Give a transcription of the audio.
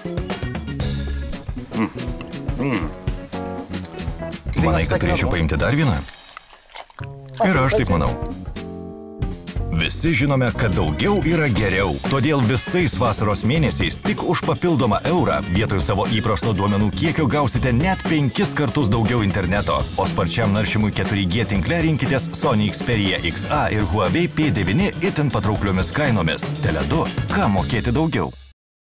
Manai, kad turėčiau paimti dar vieną? Ir aš taip manau. Visi žinome, kad daugiau yra geriau. Todėl visais vasaros mėnesiais tik už papildomą eurą vietoj savo įprasto duomenų kiekio gausite net 5 kartus daugiau interneto. O sparčiam naršymui 4G tinkle rinkitės Sony Xperia XA ir Huawei P9 itin patraukliomis kainomis. Tele2, ką mokėti daugiau?